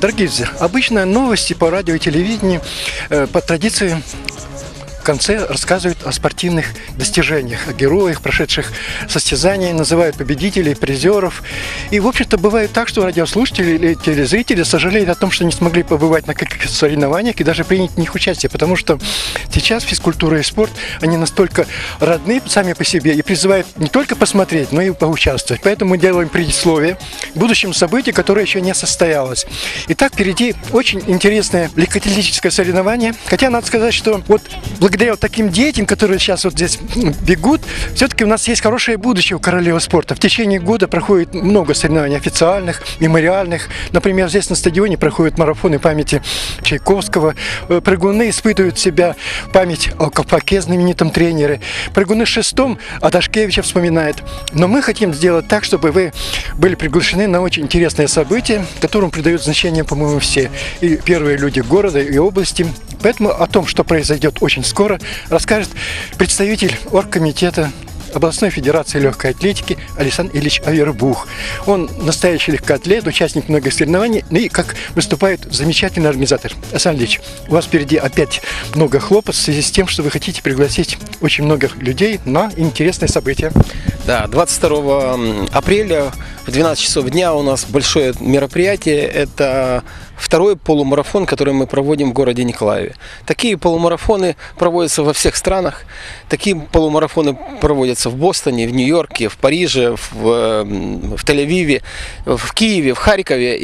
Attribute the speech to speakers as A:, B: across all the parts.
A: Дорогие друзья, обычно новости по радио и телевидению по традиции в конце рассказывают о спортивных достижениях, о героях, прошедших состязания, называют победителей, призеров. И, в общем-то, бывает так, что радиослушатели или телезрители сожалеют о том, что не смогли побывать на каких-то соревнованиях и даже принять в них участие, потому что сейчас физкультура и спорт, они настолько родны сами по себе и призывают не только посмотреть, но и поучаствовать. Поэтому мы делаем предисловие к будущему событию, которое еще не состоялось. Итак, впереди очень интересное легкоатлетическое соревнование. Хотя надо сказать, что вот благодаря вот таким детям, которые сейчас вот здесь бегут, все-таки у нас есть хорошее будущее у королевы спорта. В течение года проходит много соревнований официальных, мемориальных. Например, здесь на стадионе проходят марафоны памяти Чайковского. Прыгуны испытывают себя в память о Колпаке, знаменитом тренере. Прыгуны с шестом Адашкевича вспоминают. Но мы хотим сделать так, чтобы вы были приглашены на очень интересное событие, которому придают значение, по-моему, все. И первые люди города и области. Поэтому о том, что произойдет очень скоро, расскажет представитель оргкомитета областной федерации легкой атлетики Александр Ильич Авербух. Он настоящий легкоатлет, участник многих соревнований, и как выступает замечательный организатор. Александр Ильич, у вас впереди опять много хлопот в связи с тем, что вы хотите пригласить очень много людей на интересное событие.
B: Да, 22 апреля в 12 часов дня у нас большое мероприятие. Это второй полумарафон, который мы проводим в городе Николаеве. Такие полумарафоны проводятся во всех странах. Такие полумарафоны проводятся в Бостоне, в Нью-Йорке, в Париже, в Тель-Авиве, в Киеве, в Харькове.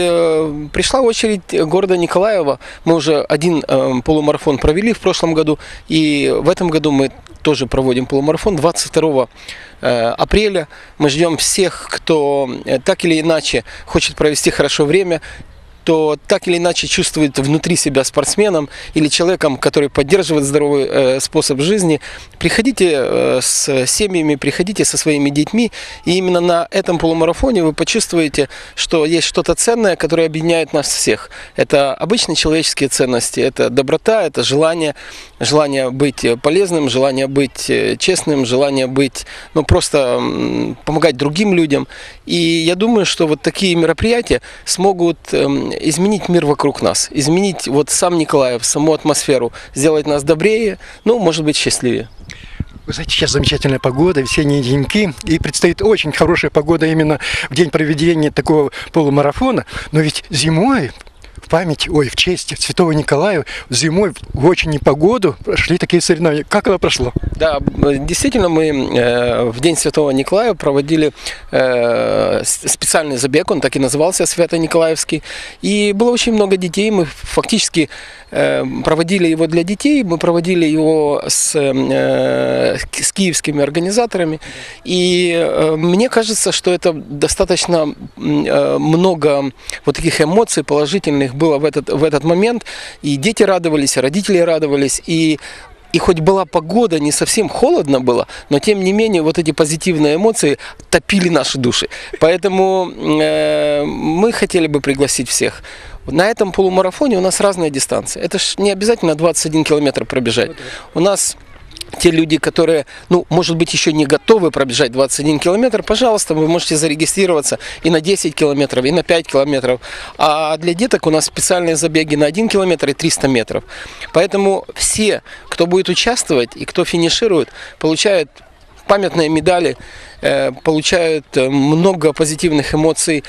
B: И пришла очередь города Николаева. Мы уже один полумарафон провели в прошлом году. И в этом году мы тоже проводим полумарафон 22 апреля. Мы ждем всех, кто так или иначе хочет провести хорошо время, то так или иначе чувствует внутри себя спортсменом или человеком, который поддерживает здоровый способ жизни. Приходите с семьями, приходите со своими детьми, и именно на этом полумарафоне вы почувствуете, что есть что-то ценное, которое объединяет нас всех. Это обычные человеческие ценности, это доброта, это желание быть полезным, желание быть честным, желание быть, просто помогать другим людям. И я думаю, что вот такие мероприятия смогут изменить мир вокруг нас, изменить вот сам Николаев, саму атмосферу, сделать нас добрее, может быть, счастливее.
A: Вы знаете, сейчас замечательная погода, весенние деньки, и предстоит очень хорошая погода именно в день проведения такого полумарафона, но ведь зимой в честь Святого Николая зимой в очень непогоду прошли такие соревнования. Как это прошло?
B: Да, действительно, мы в День Святого Николая проводили специальный забег, он так и назывался, Свято-Николаевский. И было очень много детей, мы фактически проводили его для детей, мы проводили его с киевскими организаторами. И мне кажется, что это достаточно много вот таких эмоций положительных было в этот момент. И дети радовались, и родители радовались, и хоть была погода, не совсем холодно было, но тем не менее вот эти позитивные эмоции топили наши души. Поэтому мы хотели бы пригласить всех. На этом полумарафоне у нас разные дистанции. Это ж не обязательно 21 километр пробежать. У нас те люди, которые, может быть, еще не готовы пробежать 21 километр, пожалуйста, вы можете зарегистрироваться и на 10 километров, и на 5 километров. А для деток у нас специальные забеги на 1 километр и 300 метров. Поэтому все, кто будет участвовать и кто финиширует, получают памятные медали, получают много позитивных эмоций,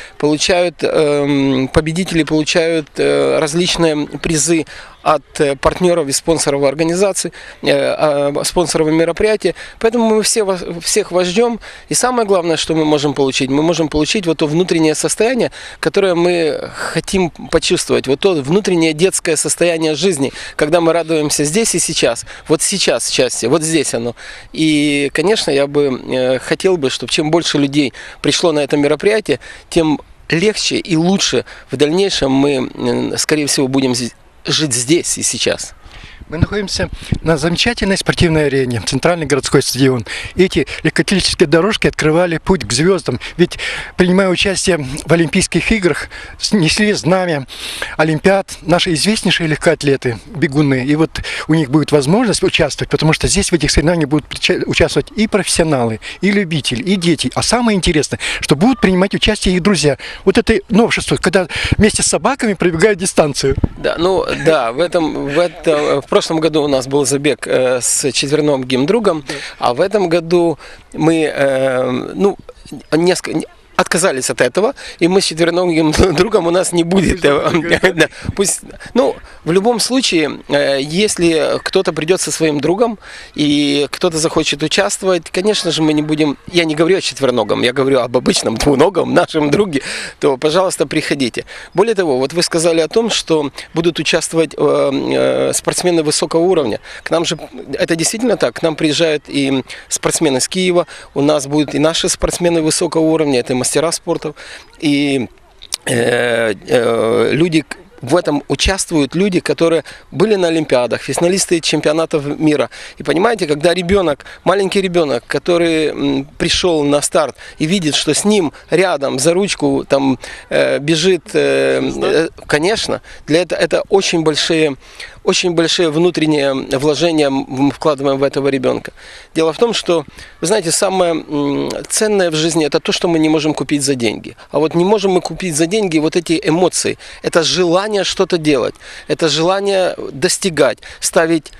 B: победители получают различные призы от партнеров и спонсоров организации, спонсоров мероприятия. Поэтому мы всех вас ждем. И самое главное, что мы можем получить вот то внутреннее состояние, которое мы хотим почувствовать, вот то внутреннее детское состояние жизни, когда мы радуемся здесь и сейчас. Вот сейчас счастье, вот здесь оно. И, конечно, я бы хотел бы, чтобы чем больше людей пришло на это мероприятие, тем легче и лучше в дальнейшем мы, скорее всего, будем жить здесь и сейчас.
A: Мы находимся на замечательной спортивной арене, центральный городской стадион. Эти легкоатлетические дорожки открывали путь к звездам, ведь, принимая участие в Олимпийских играх, несли знамя Олимпиад наши известнейшие легкоатлеты, бегуны. И вот у них будет возможность участвовать, потому что здесь в этих соревнованиях будут участвовать и профессионалы, и любители, и дети. А самое интересное, что будут принимать участие их друзья. Вот это новшество, когда вместе с собаками пробегают дистанцию.
B: Да, ну да, в прошлом году у нас был забег с четвероногим другом, а в этом году мы отказались от этого, и мы с четвероногим другом у нас не будет. Да, пусть, ну, в любом случае, если кто-то придет со своим другом и кто-то захочет участвовать, конечно же, мы не будем, я не говорю о четвероногом, я говорю об обычном двуногом нашем друге, то, пожалуйста, приходите. Более того, вот вы сказали о том, что будут участвовать спортсмены высокого уровня. К нам же, это действительно так, к нам приезжают и спортсмены с Киева, у нас будут и наши спортсмены высокого уровня, это мастера спорта, и люди, в этом участвуют люди, которые были на Олимпиадах, финалисты чемпионатов мира. И понимаете, когда ребенок, маленький ребенок, который пришел на старт и видит, что с ним рядом за ручку там бежит, конечно, для этого это очень большие внутренние вложения мы вкладываем в этого ребенка. Дело в том, что, вы знаете, самое ценное в жизни это то, что мы не можем купить за деньги. А вот не можем мы купить за деньги вот эти эмоции. Это желание что-то делать, это желание достигать, ставить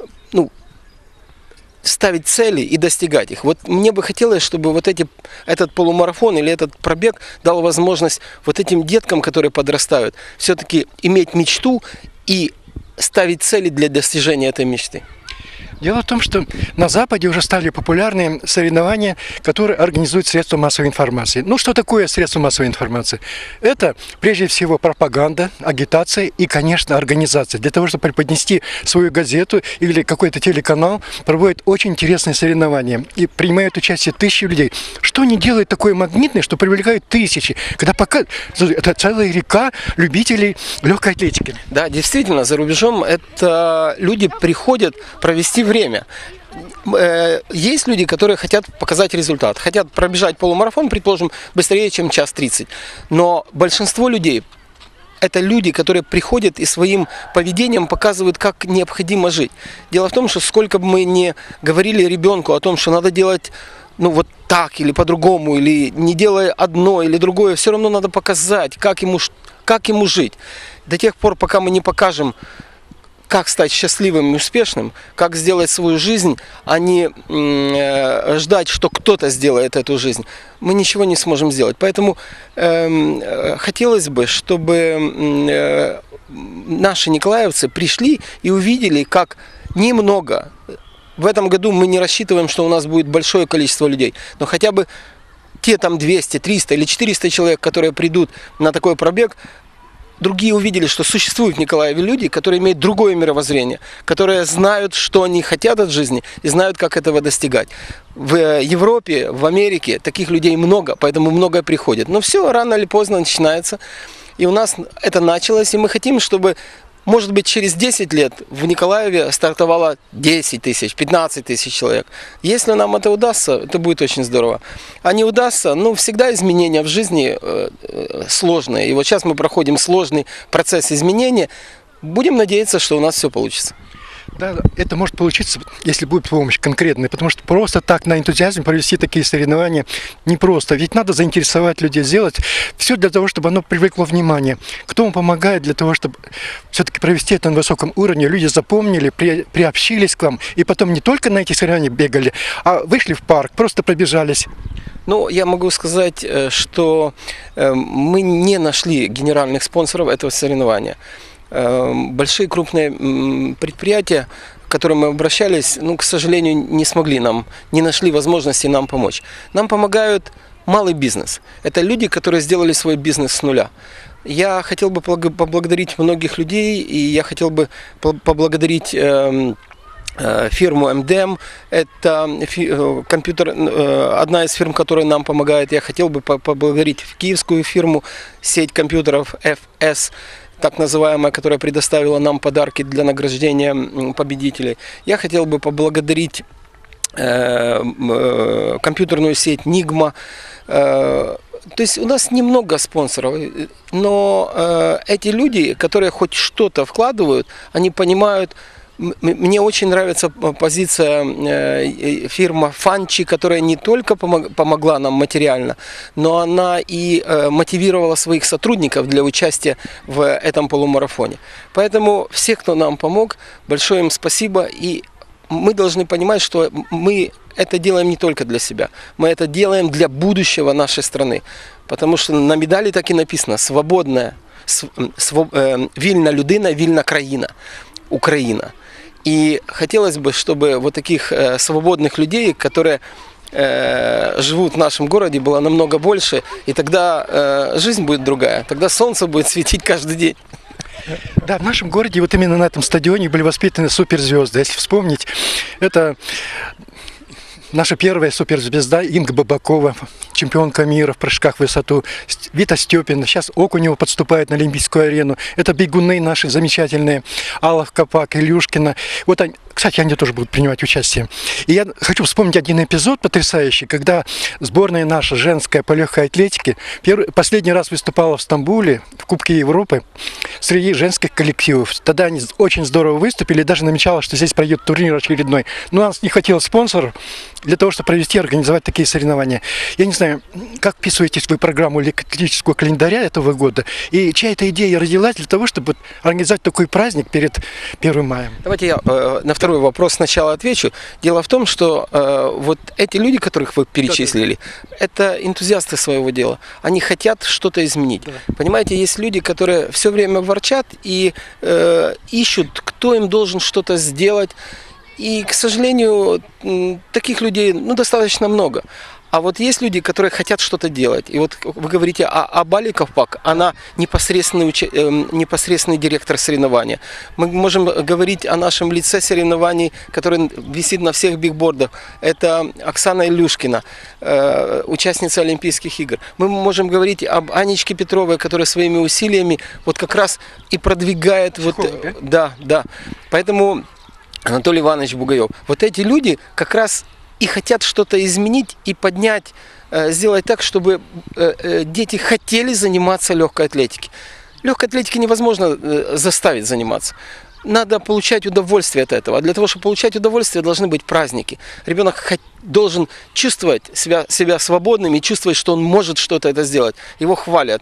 B: цели и достигать их. Вот мне бы хотелось, чтобы вот этот полумарафон или этот пробег дал возможность вот этим деткам, которые подрастают, все-таки иметь мечту и ставить цели для достижения этой мечты.
A: Дело в том, что на Западе уже стали популярны соревнования, которые организуют средства массовой информации. Ну, что такое средства массовой информации? Это, прежде всего, пропаганда, агитация и, конечно, организация. Для того, чтобы преподнести свою газету или какой-то телеканал, проводят очень интересные соревнования. И принимают участие тысячи людей. Что они делают такое магнитное, что привлекают тысячи? Когда пока это целая река любителей легкой атлетики.
B: Да, действительно, за рубежом это люди приходят провести время. Есть люди, которые хотят показать результат, хотят пробежать полумарафон, предположим, быстрее, чем час 30. Но большинство людей это люди, которые приходят и своим поведением показывают, как необходимо жить. Дело в том, что сколько бы мы ни говорили ребенку о том, что надо делать вот так или по-другому, или не делая одно или другое, все равно надо показать, как ему жить. До тех пор, пока мы не покажем, как стать счастливым и успешным, как сделать свою жизнь, а не ждать, что кто-то сделает эту жизнь, мы ничего не сможем сделать. Поэтому хотелось бы, чтобы наши николаевцы пришли и увидели, как немного. В этом году мы не рассчитываем, что у нас будет большое количество людей, но хотя бы те там 200, 300 или 400 человек, которые придут на такой пробег, другие увидели, что существуют в Николаеве люди, которые имеют другое мировоззрение, которые знают, что они хотят от жизни и знают, как этого достигать. В Европе, в Америке таких людей много, поэтому многое приходит. Но все рано или поздно начинается. И у нас это началось, и мы хотим, чтобы, может быть, через 10 лет в Николаеве стартовало 10 тысяч, 15 тысяч человек. Если нам это удастся, это будет очень здорово. А не удастся, всегда изменения в жизни сложные. И вот сейчас мы проходим сложный процесс изменения. Будем надеяться, что у нас все получится.
A: Да, это может получиться, если будет помощь конкретная, потому что просто так на энтузиазме провести такие соревнования непросто. Ведь надо заинтересовать людей, сделать все для того, чтобы оно привлекло внимание. Кто вам помогает для того, чтобы все-таки провести это на высоком уровне, люди запомнили, приобщились к вам, и потом не только на эти соревнования бегали, а вышли в парк, просто пробежались.
B: Я могу сказать, что мы не нашли генеральных спонсоров этого соревнования. Большие крупные предприятия, к которым мы обращались, к сожалению, не нашли возможности нам помочь. Нам помогают малый бизнес. Это люди, которые сделали свой бизнес с нуля. Я хотел бы поблагодарить многих людей, и я хотел бы поблагодарить фирму МДМ, это одна из фирм, которая нам помогает. Я хотел бы поблагодарить киевскую фирму, сеть компьютеров FS. так называемая, которая предоставила нам подарки для награждения победителей. Я хотел бы поблагодарить компьютерную сеть Нигма. То есть у нас немного спонсоров, но эти люди, которые хоть что-то вкладывают, они понимают. Мне очень нравится позиция фирмы Фанчи, которая не только помогла нам материально, но она и мотивировала своих сотрудников для участия в этом полумарафоне. Поэтому все, кто нам помог, большое им спасибо. И мы должны понимать, что мы это делаем не только для себя, мы это делаем для будущего нашей страны. Потому что на медали так и написано: свободная, вільна людина, вільна країна, Украина. И хотелось бы, чтобы вот таких свободных людей, которые живут в нашем городе, было намного больше, и тогда жизнь будет другая, тогда солнце будет светить каждый день.
A: Да, в нашем городе вот именно на этом стадионе были воспитаны суперзвезды. Если вспомнить, это наша первая суперзвезда Инга Бабакова, чемпионка мира в прыжках в высоту, Вита Степин, сейчас Окунева подступает на Олимпийскую арену. Это бегуны наши замечательные, Алла Копак, Илюшкина. Вот они, кстати, они тоже будут принимать участие. И я хочу вспомнить один эпизод потрясающий, когда сборная наша женская по легкой атлетике последний раз выступала в Стамбуле в Кубке Европы среди женских коллективов. Тогда они очень здорово выступили, даже намечалось, что здесь пройдет турнир очередной. Но у нас не хватило спонсоров для того, чтобы провести и организовать такие соревнования. Я не знаю, как вписываетесь вы в программу легкоатлетического календаря этого года, и чья эта идея родилась для того, чтобы организовать такой праздник перед 1 маем?
B: Давайте я на второй вопрос сначала отвечу. Дело в том, что вот эти люди, которых вы перечислили, это энтузиасты своего дела. Они хотят что-то изменить. Да. Понимаете, есть люди, которые все время ворчат и ищут, кто им должен что-то сделать. И, к сожалению, таких людей достаточно много. А вот есть люди, которые хотят что-то делать. И вот вы говорите об Али Ковпак, она непосредственный директор соревнования. Мы можем говорить о нашем лице соревнований, который висит на всех бигбордах. Это Оксана Илюшкина, участница Олимпийских игр. Мы можем говорить об Анечке Петровой, которая своими усилиями вот как раз и продвигает... Да. Поэтому Анатолий Иванович Бугаев. Вот эти люди как раз и хотят что-то изменить и поднять, сделать так, чтобы дети хотели заниматься легкой атлетикой. Легкой атлетикой невозможно заставить заниматься. Надо получать удовольствие от этого. А для того, чтобы получать удовольствие, должны быть праздники. Ребенок должен чувствовать себя свободным и чувствовать, что он может что-то это сделать. Его хвалят,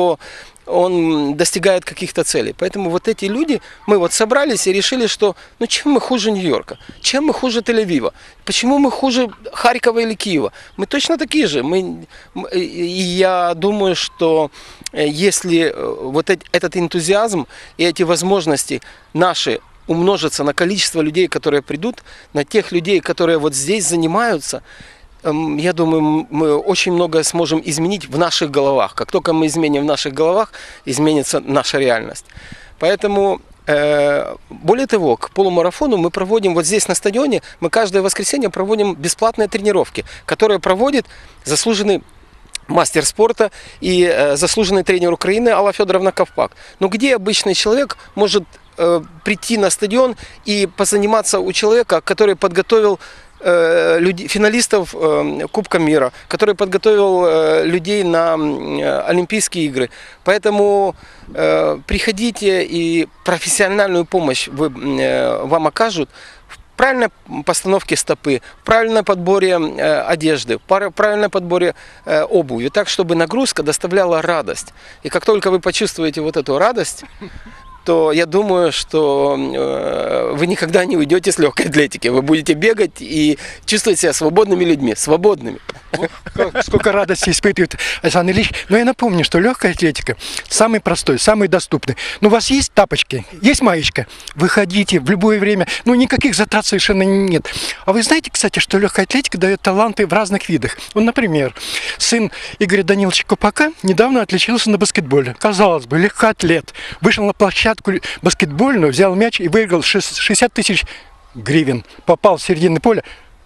B: он достигает каких-то целей. Поэтому вот эти люди, мы вот собрались и решили, что чем мы хуже Нью-Йорка, чем мы хуже Тель-Авива, почему мы хуже Харькова или Киева. Мы точно такие же. И я думаю, что если вот этот энтузиазм и эти возможности наши умножатся на количество людей, которые придут, на тех людей, которые вот здесь занимаются, я думаю, мы очень многое сможем изменить в наших головах. Как только мы изменим в наших головах, изменится наша реальность. Поэтому, более того, к полумарафону мы проводим вот здесь на стадионе, мы каждое воскресенье проводим бесплатные тренировки, которые проводит заслуженный мастер спорта и заслуженный тренер Украины Алла Федоровна Ковпак. Но где обычный человек может прийти на стадион и позаниматься у человека, который подготовил финалистов Кубка мира, который подготовил людей на Олимпийские игры. Поэтому приходите, и профессиональную помощь вам окажут в правильной постановке стопы, в правильном подборе одежды, в правильном подборе обуви, так, чтобы нагрузка доставляла радость. И как только вы почувствуете вот эту радость, то я думаю, что вы никогда не уйдете с легкой атлетики. Вы будете бегать и чувствовать себя свободными людьми, свободными.
A: Сколько радости испытывает Александр Ильич. Но я напомню, что легкая атлетика самый простой, самый доступный. У вас есть тапочки, есть маечка, выходите в любое время. Никаких затрат совершенно нет. А вы знаете, кстати, что легкая атлетика дает таланты в разных видах? Например, сын Игоря Даниловича Копака недавно отличился на баскетболе. Казалось бы, легкоатлет. Вышел на площадку баскетбольную, взял мяч и выиграл 60 тысяч гривен. Попал в середину поля,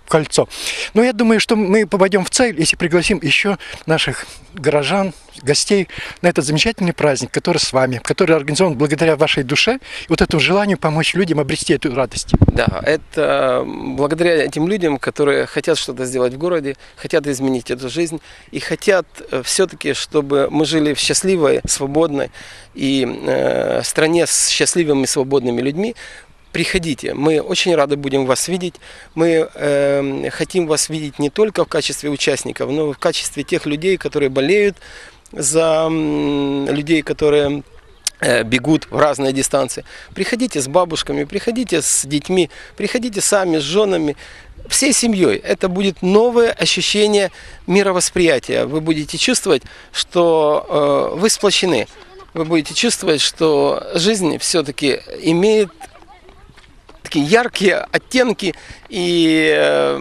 A: кольцо. Но я думаю, что мы попадем в цель, если пригласим еще наших горожан, гостей на этот замечательный праздник, который с вами, который организован благодаря вашей душе и вот этому желанию помочь людям обрести эту радость.
B: Да, это благодаря этим людям, которые хотят что-то сделать в городе, хотят изменить эту жизнь и хотят все-таки, чтобы мы жили в счастливой, свободной и стране с счастливыми, свободными людьми. Приходите, мы очень рады будем вас видеть. Мы хотим вас видеть не только в качестве участников, но и в качестве тех людей, которые болеют за людей, которые бегут в разные дистанции. Приходите с бабушками, приходите с детьми, приходите сами с женами, всей семьей. Это будет новое ощущение мировосприятия. Вы будете чувствовать, что вы сплочены. Вы будете чувствовать, что жизнь все-таки имеет такие яркие оттенки, и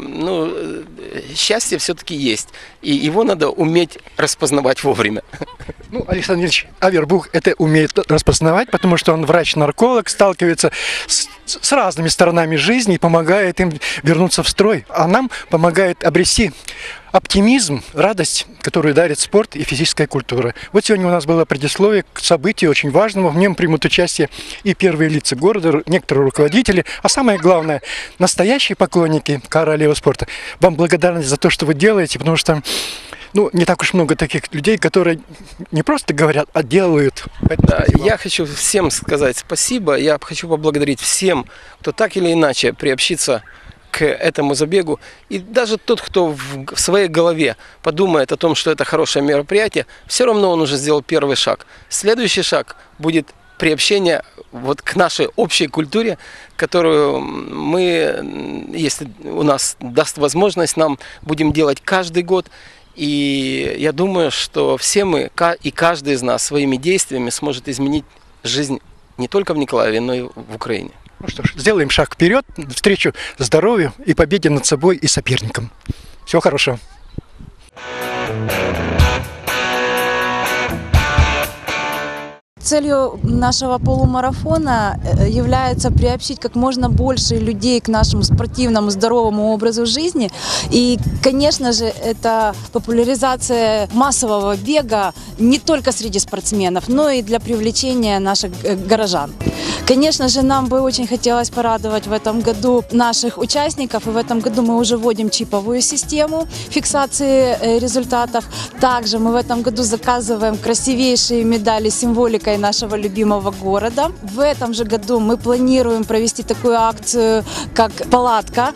B: счастье все-таки есть. И его надо уметь распознавать вовремя.
A: Ну, Александр Ильич Авербух это умеет распознавать, потому что он врач-нарколог, сталкивается с разными сторонами жизни и помогает им вернуться в строй. А нам помогает обрести оптимизм, радость, которую дарит спорт и физическая культура. Вот сегодня у нас было предисловие к событию очень важному. В нем примут участие и первые лица города, некоторые руководители, а самое главное, настоящие поклонники королевы спорта. Вам благодарность за то, что вы делаете, потому что не так уж много таких людей, которые не просто говорят, а делают.
B: Да, я хочу всем сказать спасибо. Я хочу поблагодарить всем, кто так или иначе приобщится к этому забегу. И даже тот, кто в своей голове подумает о том, что это хорошее мероприятие, все равно он уже сделал первый шаг. Следующий шаг будет приобщение вот к нашей общей культуре, которую мы, если у нас даст возможность, нам будем делать каждый год. И я думаю, что все мы и каждый из нас своими действиями сможет изменить жизнь не только в Николаеве, но и в Украине.
A: Ну что ж, сделаем шаг вперед, навстречу здоровью и победе над собой и соперником. Всего хорошего.
C: Целью нашего полумарафона является приобщить как можно больше людей к нашему спортивному, здоровому образу жизни. И, конечно же, это популяризация массового бега не только среди спортсменов, но и для привлечения наших горожан. Конечно же, нам бы очень хотелось порадовать в этом году наших участников. И в этом году мы уже вводим чиповую систему фиксации результатов. Также мы в этом году заказываем красивейшие медали с символикой нашего любимого города. В этом же году мы планируем провести такую акцию, как палатка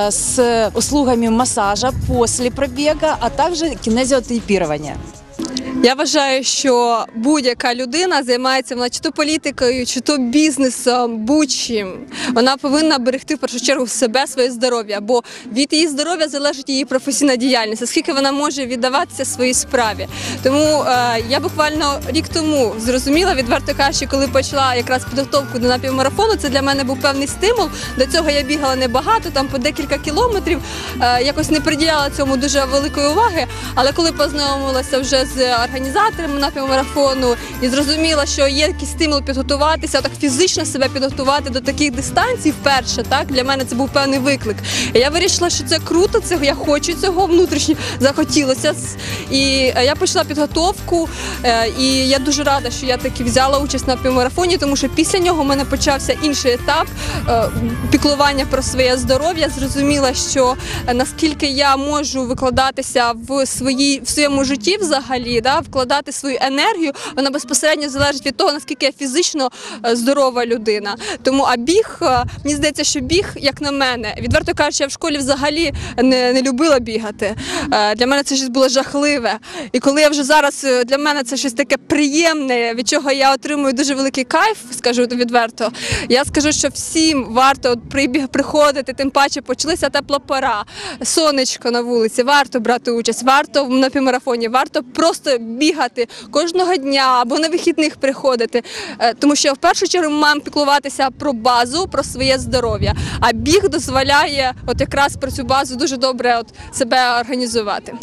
C: с услугами массажа после пробега, а также кинезіотипірування.
D: Я вважаю, що будь-яка людина займається вона чи то політикою, чи то бізнесом, будь-чим. Вона повинна берегти в першу чергу себе, своє здоров'я, бо від її здоров'я залежить її професійна діяльність, оскільки вона може віддаватися своїй справі. Тому я буквально рік тому зрозуміла, відверто кажучи, коли почала якраз підготовку до напівмарафону, це для мене був певний стимул. До цього я бігала небагато, там по декілька кілометрів, якось не приділяла цьому дуже великої уваги, але коли познайомилася вже з організаторами напівмарафону і зрозуміла, що є якийсь стимул підготуватися, так фізично себе підготувати до таких дистанцій вперше, так, для мене це був певний виклик. І я вирішила, що це круто, я хочу цього, внутрішньо захотілося. І я почала підготовку, і я дуже рада, що я таки взяла участь на напівмарафоні, тому що після нього в мене почався інший етап піклування про своє здоров'я. Зрозуміла, що наскільки я можу викладатися в своєму житті взагалі, вкладати свою енергію, вона безпосередньо залежить від того, наскільки я фізично здорова людина. Тому, біг, мені здається, що біг, як на мене, відверто кажучи, я в школі взагалі не любила бігати. Для мене це щось було жахливе. І коли я вже зараз, для мене це щось таке приємне, від чого я отримую дуже великий кайф, скажу відверто, я скажу, що всім варто приходити, тим паче почалася тепла пора, сонечко на вулиці, варто брати участь, варто в напівмарафоні, варто просто бігати кожного дня або на вихідних приходити, тому що в першу чергу ми маємо піклуватися про базу, про своє здоров'я, а біг дозволяє якраз про цю базу дуже добре себе організувати.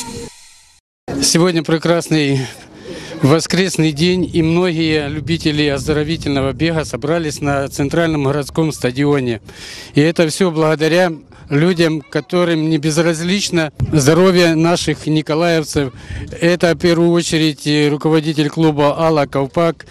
E: Сегодня прекрасный воскресный день, и многие любители оздоровительного бега собрались на центральном городском стадионе. И это все благодаря людям, которым не безразлично здоровье наших николаевцев. Это в первую очередь руководитель клуба Алла Ковпак,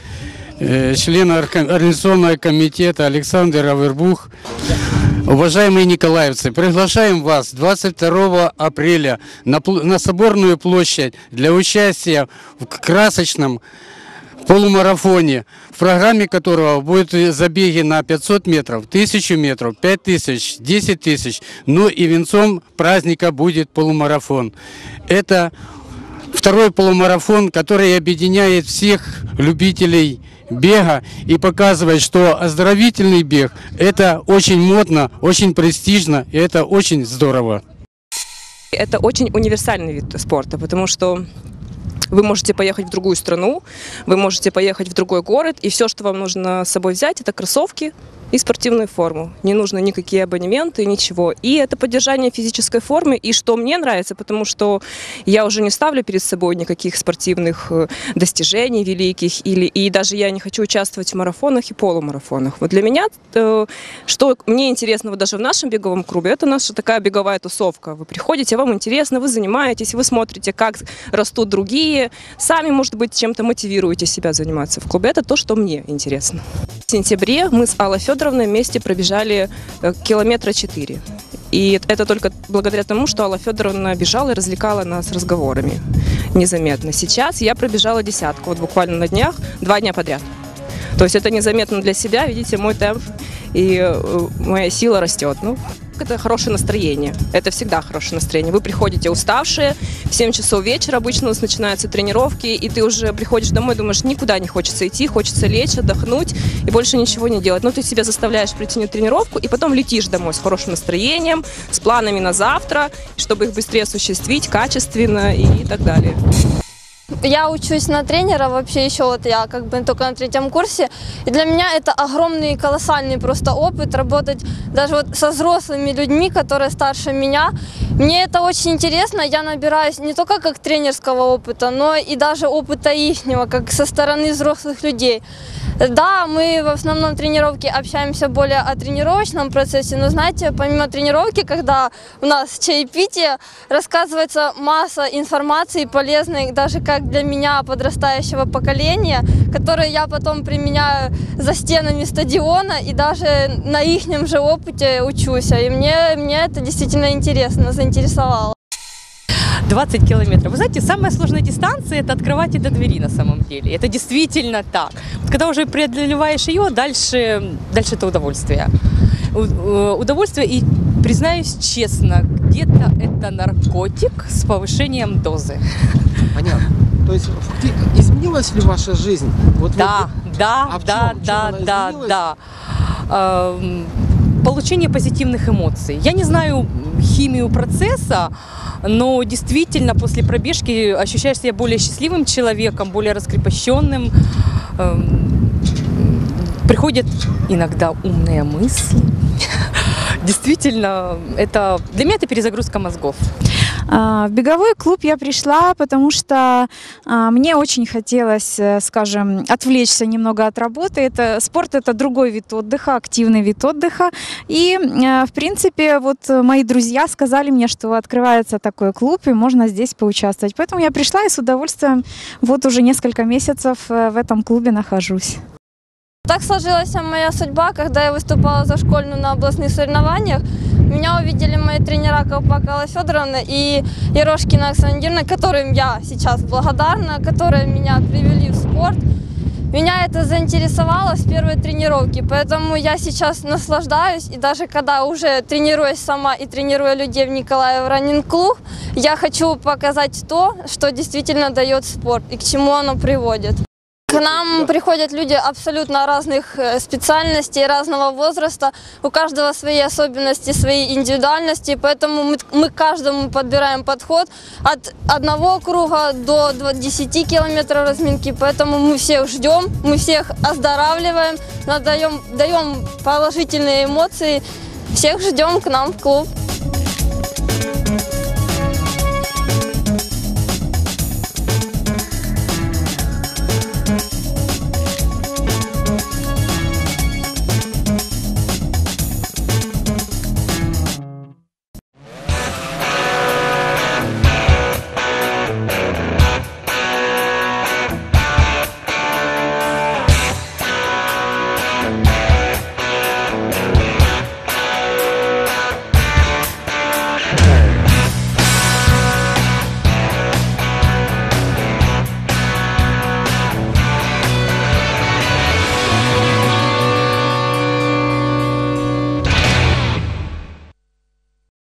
E: член организационного комитета Александр Авербух. Уважаемые николаевцы, приглашаем вас 22 апреля на Соборную площадь для участия в красочном полумарафоне, в программе которого будут забеги на 500 метров, 1000 метров, 5000, 10 тысяч. Ну и венцом праздника будет полумарафон. Это второй полумарафон, который объединяет всех любителей бега и показывает, что оздоровительный бег – это очень модно, очень престижно и это очень здорово.
F: Это очень универсальный вид спорта, потому что вы можете поехать в другую страну, вы можете поехать в другой город, и все, что вам нужно с собой взять, это кроссовки и спортивную форму. Не нужно никакие абонементы, ничего. И это поддержание физической формы. И что мне нравится, потому что я уже не ставлю перед собой никаких спортивных достижений великих, и даже я не хочу участвовать в марафонах и полумарафонах. Вот для меня, что мне интересно вот даже в нашем беговом клубе, это наша такая беговая тусовка. Вы приходите, вам интересно, вы занимаетесь, вы смотрите, как растут другие, сами, может быть, чем-то мотивируете себя заниматься в клубе. Это то, что мне интересно. В сентябре мы с Аллой Федоровной вместе пробежали километра 4. И это только благодаря тому, что Алла Федоровна бежала и развлекала нас разговорами незаметно. Сейчас я пробежала 10, вот буквально на днях, 2 дня подряд. То есть это незаметно для себя, видите, мой темп и моя сила растет. Ну, это хорошее настроение, это всегда хорошее настроение. Вы приходите уставшие, в 7 часов вечера обычно у нас начинаются тренировки, и ты уже приходишь домой, думаешь, никуда не хочется идти, хочется лечь, отдохнуть и больше ничего не делать. Но ты себя заставляешь прийти на тренировку, и потом летишь домой с хорошим настроением, с планами на завтра, чтобы их быстрее осуществить, качественно и так далее.
G: Я учусь на тренера, вообще еще вот я как бы только на 3-м курсе. И для меня это огромный, колоссальный просто опыт работать даже вот со взрослыми людьми, которые старше меня. Мне это очень интересно, я набираюсь не только как тренерского опыта, но и даже опыта ихнего, как со стороны взрослых людей. Да, мы в основном тренировке общаемся более о тренировочном процессе, но знаете, помимо тренировки, когда у нас чаепитие, рассказывается масса информации полезной, даже как для меня, подрастающего поколения, которые я потом применяю за стенами стадиона и даже на ихнем же опыте учусь. И мне это действительно интересно, заинтересовало.
H: 20 километров. Вы знаете, самая сложная дистанция – это от кровати до двери на самом деле. Это действительно так. Когда уже преодолеваешь ее, дальше это удовольствие. Удовольствие, и признаюсь честно, где-то это наркотик с повышением дозы.
B: Понятно. То есть изменилась ли ваша жизнь? Вот
H: да. Получение позитивных эмоций. Я не знаю химию процесса, но действительно после пробежки ощущаешь себя более счастливым человеком, более раскрепощенным. Приходят иногда умные мысли. Действительно, для меня это перезагрузка мозгов.
I: В беговой клуб я пришла, потому что мне очень хотелось, скажем, отвлечься немного от работы. Спорт – это другой вид отдыха, активный вид отдыха. И, в принципе, вот мои друзья сказали мне, что открывается такой клуб, и можно здесь поучаствовать. Поэтому я пришла и с удовольствием вот уже несколько месяцев в этом клубе нахожусь.
G: Так сложилась моя судьба, когда я выступала за школьную на областных соревнованиях. Меня увидели мои тренера Ковпак Алла Федоровна и Ерошкина Оксана Юрьевна, которым я сейчас благодарна, которые меня привели в спорт. Меня это заинтересовало с первой тренировки, поэтому я сейчас наслаждаюсь. И даже когда уже тренируюсь сама и тренирую людей в Николаев Раннинг Клуб, я хочу показать то, что действительно дает спорт и к чему оно приводит. К нам приходят люди абсолютно разных специальностей, разного возраста. У каждого свои особенности, свои индивидуальности, поэтому мы каждому подбираем подход от 1 круга до 10 километров разминки. Поэтому мы всех ждем, мы всех оздоравливаем, даем положительные эмоции. Всех ждем к нам в клуб.